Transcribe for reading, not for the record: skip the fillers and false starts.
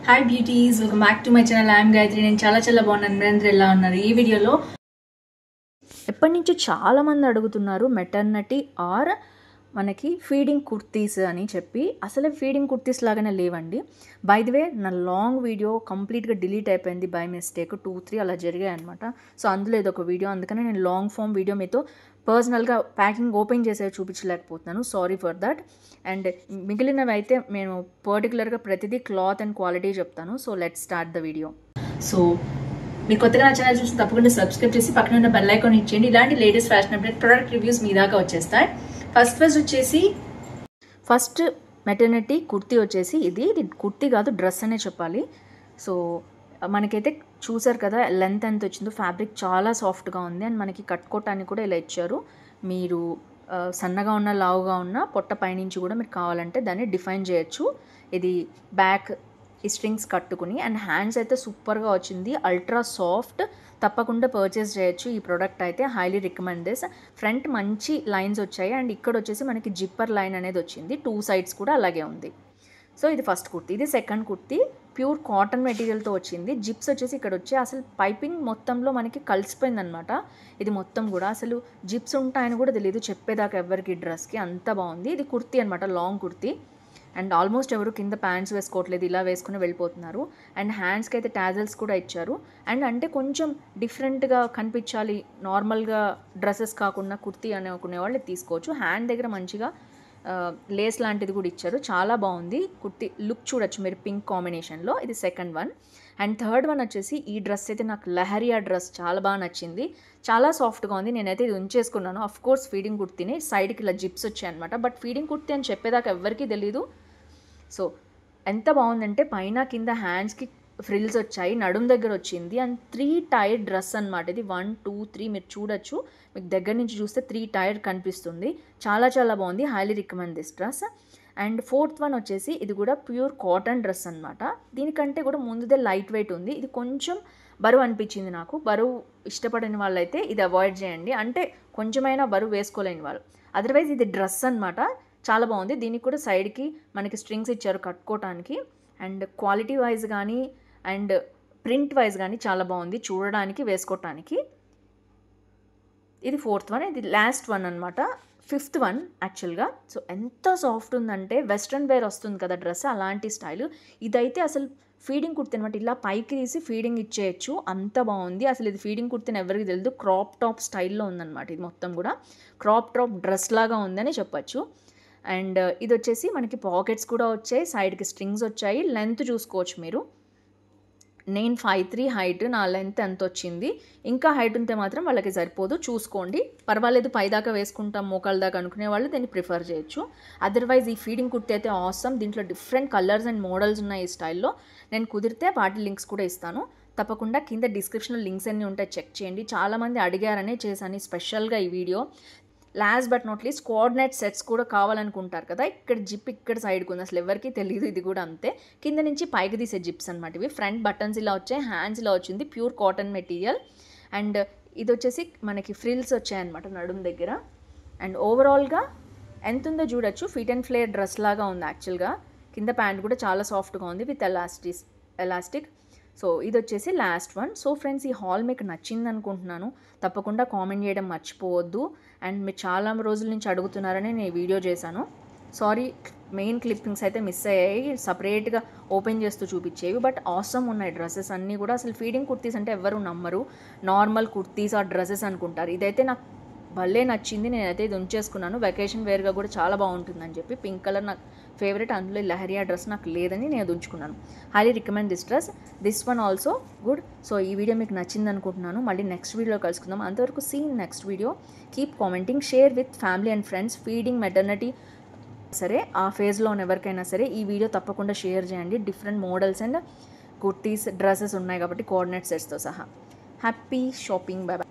Hi beauties, welcome back to my channel. I'm Gayatri. నేను చాలా బాగున్నాను. మీరందరూ ఎలా ఉన్నారు? ఈ వీడియోలో ఎప్పటి నుంచి చాలామంది అడుగుతున్నారు మెటర్నిటీ ఆర్ మనకి ఫీడింగ్ కుర్తీస్ అని చెప్పి. అసలే ఫీడింగ్ కుర్తీస్ లాగానే లేవండి. బై ది వే నా లాంగ్ వీడియో కంప్లీట్గా డిలీట్ అయిపోయింది బై మిస్టేక్. 2-3 అలా జరిగాయి అనమాట. సో అందులో ఇదొక వీడియో, అందుకని నేను లాంగ్ ఫామ్ వీడియో మీతో పర్సనల్గా ప్యాకింగ్ ఓపెన్ చేసేవి చూపించలేకపోతున్నాను. Sorry for that. అండ్ మిగిలినవి అయితే నేను పర్టికులర్గా ప్రతిదీ క్లాత్ అండ్ క్వాలిటీ చెప్తాను. So let start the video. So మీరు కొత్తగా నా ఛానల్ చూసి తప్పకుండా సబ్స్క్రైబ్ చేసి పక్కన ఉన్న బెల్ ఐకాన్ ఇచ్చేయండి. ఇలాంటి latest fashion update product reviews మీ దాకా వచ్చేస్తాయి. ఫస్ట్ మెటర్నిటీ కుర్తీ వచ్చేసి ఇది కుర్తీ కాదు, డ్రెస్ అనే చెప్పాలి. సో మనకైతే చూసారు కదా లెంత్ ఎంత వచ్చిందో. ఫ్యాబ్రిక్ చాలా సాఫ్ట్గా ఉంది అండ్ మనకి కట్టుకోవటానికి కూడా ఇలా ఇచ్చారు. మీరు సన్నగా ఉన్న లావుగా ఉన్న పొట్ట పైనుంచి కూడా మీరు కావాలంటే దాన్ని డిఫైన్ చేయొచ్చు. ఇది బ్యాక్ ఈ స్ట్రింగ్స్ కట్టుకుని అండ్ హ్యాండ్స్ అయితే సూపర్గా వచ్చింది. అల్ట్రా సాఫ్ట్, తప్పకుండా పర్చేస్ చేయొచ్చు ఈ ప్రోడక్ట్ అయితే. Highly recommend this. ఫ్రంట్ మంచి లైన్స్ వచ్చాయి అండ్ ఇక్కడ వచ్చేసి మనకి జిప్పర్ లైన్ అనేది వచ్చింది. 2 సైడ్స్ కూడా అలాగే ఉంది. సో ఇది ఫస్ట్ కుర్తీ. ఇది సెకండ్ కుర్తీ. ప్యూర్ కాటన్ మెటీరియల్తో వచ్చింది. జిప్స్ వచ్చేసి ఇక్కడ వచ్చి అసలు పైపింగ్ మొత్తంలో మనకి కలిసిపోయిందనమాట. ఇది మొత్తం కూడా అసలు జిప్స్ ఉంటాయని కూడా తెలియదు చెప్పేదాకా ఎవరికి డ్రెస్కి. అంత బాగుంది. ఇది కుర్తీ అనమాట, లాంగ్ కుర్తీ. అండ్ ఆల్మోస్ట్ ఎవరు కింద ప్యాంట్స్ వేసుకోవట్లేదు, ఇలా వేసుకుని వెళ్ళిపోతున్నారు. అండ్ హ్యాండ్స్కి అయితే టాజల్స్ కూడా ఇచ్చారు. అండ్ అంటే కొంచెం డిఫరెంట్గా కనిపించాలి, నార్మల్గా డ్రెస్సెస్ కాకుండా కుర్తీ అనుకునే వాళ్ళు తీసుకోవచ్చు. హ్యాండ్ దగ్గర మంచిగా లేస్ లాంటిది కూడా ఇచ్చారు. చాలా బాగుంది కుర్తీ. లుక్ చూడొచ్చు మీరు పింక్ కాంబినేషన్లో. ఇది second one. And third one వచ్చేసి ఈ డ్రెస్ అయితే నాకు లహరియా డ్రెస్ చాలా బాగా నచ్చింది. చాలా సాఫ్ట్గా ఉంది. నేనైతే ఇది ఉంచేసుకున్నాను. అఫ్ కోర్స్ ఫీడింగ్ కుర్తీని, సైడ్కి ఇలా జిప్స్ వచ్చాయి అనమాట. బట్ ఫీడింగ్ కుర్తీ అని చెప్పేదాకా ఎవరికీ తెలీదు. సో ఎంత బాగుందంటే పైన కింద హ్యాండ్స్కి ఫ్రిల్స్ వచ్చాయి, నడుం దగ్గర వచ్చింది. అండ్ 3 టైర్ డ్రెస్ అనమాట ఇది. 1, 2, 3 మీరు చూడొచ్చు. మీకు దగ్గర నుంచి చూస్తే 3 టైర్ కనిపిస్తుంది. చాలా బాగుంది. Highly recommend this dress. And fourth one వచ్చేసి ఇది కూడా ప్యూర్ కాటన్ డ్రెస్ అనమాట. దీనికంటే కూడా ముందుదే లైట్ వెయిట్ ఉంది. ఇది కొంచెం బరువు అనిపించింది నాకు. బరువు ఇష్టపడని వాళ్ళైతే ఇది అవాయిడ్ చేయండి, అంటే కొంచెమైనా బరువు వేసుకోలేని వాళ్ళు. అదర్వైజ్ ఇది డ్రెస్ అనమాట. చాలా బాగుంది. దీనికి కూడా సైడ్కి మనకి స్ట్రింగ్స్ ఇచ్చారు కట్టుకోవటానికి. అండ్ క్వాలిటీ వైజ్ కానీ అండ్ ప్రింట్ వైజ్ కానీ చాలా బాగుంది చూడడానికి, వేసుకోవటానికి. ఇది ఫోర్త్ వన్. ఇది లాస్ట్ వన్ అనమాట, ఫిఫ్త్ వన్ యాక్చువల్గా. సో ఎంత సాఫ్ట్ ఉందంటే వెస్ట్రన్ వేర్ వస్తుంది కదా డ్రెస్, అలాంటి స్టైల్. ఇదైతే అసలు ఫీడింగ్ కుర్తీ అనమాట. ఇలా పైకి తీసి ఫీడింగ్ ఇచ్చేయచ్చు, అంత బాగుంది. అసలు ఇది ఫీడింగ్ కుర్తీని ఎవరికి తెలియదు. క్రాప్ టాప్ స్టైల్లో ఉందన్నమాట. ఇది మొత్తం కూడా క్రాప్ టాప్ డ్రెస్ లాగా ఉందని చెప్పచ్చు. అండ్ ఇది వచ్చేసి మనకి పాకెట్స్ కూడా వచ్చాయి, సైడ్కి స్ట్రింగ్స్ వచ్చాయి. లెంత్ చూసుకోవచ్చు మీరు. నేను 5'3" హైట్, నా లెంత్ ఎంత వచ్చింది. ఇంకా హైట్ ఉంటే మాత్రం వాళ్ళకి సరిపోదు, చూసుకోండి. పర్వాలేదు, పైదాకా వేసుకుంటాం మోకాళ్ళ దాకా అనుకునే వాళ్ళు దీన్ని ప్రిఫర్ చేయొచ్చు. అదర్వైజ్ ఈ ఫీడింగ్ కుర్తీ అయితే ఆసమ్. దీంట్లో డిఫరెంట్ కలర్స్ అండ్ మోడల్స్ ఉన్నాయి ఈ స్టైల్లో. నేను కుదిరితే వాటి లింక్స్ కూడా ఇస్తాను. తప్పకుండా కింద డిస్క్రిప్షన్లో లింక్స్ అన్నీ ఉంటాయి, చెక్ చేయండి. చాలామంది అడిగారనే చేశాను స్పెషల్గా ఈ video. Last but not least coordinate sets కూడా కావాలనుకుంటారు కదా. ఇక్కడ జిప్ ఇక్కడ సైడ్కి ఉంది, అసలు ఎవరికి తెలియదు. ఇది కూడా అంతే, కింద నుంచి పైకి తీసే జిప్స్ అనమాట ఇవి. ఫ్రంట్ బటన్స్ ఇలా వచ్చాయి, హ్యాండ్స్ ఇలా వచ్చింది, ప్యూర్ కాటన్ మెటీరియల్. అండ్ ఇది వచ్చేసి మనకి ఫ్రిల్స్ వచ్చాయన్నమాట నడుం దగ్గర. అండ్ ఓవరాల్గా ఎంత ఉందో చూడొచ్చు. ఫిట్ అండ్ ఫ్లేర్ డ్రెస్ లాగా ఉంది యాక్చువల్గా. కింద ప్యాంట్ కూడా చాలా సాఫ్ట్గా ఉంది విత్ ఎలాస్టిక్. సో ఇది వచ్చేసి లాస్ట్ వన్. సో ఫ్రెండ్స్, ఈ హాల్ మీకు నచ్చింది అనుకుంటున్నాను. తప్పకుండా కామెంట్ చేయడం మర్చిపోవద్దు. అండ్ మీరు చాలా రోజుల నుంచి అడుగుతున్నారని నేను ఈ వీడియో చేశాను. సారీ, మెయిన్ క్లిప్పింగ్స్ అయితే మిస్ అయ్యాయి, సపరేట్గా ఓపెన్ చేస్తూ చూపించేవి. బట్ ఆసమ్ ఉన్నాయి డ్రెస్సెస్ అన్నీ కూడా. అసలు ఫీడింగ్ కుర్తీస్ అంటే ఎవరు నమ్మరు, నార్మల్ కుర్తీస్ ఆ డ్రెస్సెస్ అనుకుంటారు. ఇదైతే నాకు భలే నచ్చింది. నేనైతే ఇది ఉంచేసుకున్నాను. వెకేషన్ వేర్గా కూడా చాలా బాగుంటుందని చెప్పి. పింక్ కలర్ నాకు ఫేవరెట్. అందులో లహరియా డ్రెస్ నాకు లేదని నేను అది ఉంచుకున్నాను. Highly recommend this dress. This one also good. So ఈ వీడియో మీకు నచ్చింది అనుకుంటున్నాను. మళ్ళీ నెక్స్ట్ వీడియోలో కలుసుకుందాం. అంతవరకు see in next video. Keep commenting, share with family and friends. Feeding, maternity సరే, ఆ ఫేజ్లో ఉన్న ఎవరికైనా సరే ఈ వీడియో తప్పకుండా షేర్ చేయండి. Different models and kurtis, dresses ఉన్నాయి కాబట్టి కోఆర్డినేట్ సెట్స్తో సహా. Happy shopping. Bye by.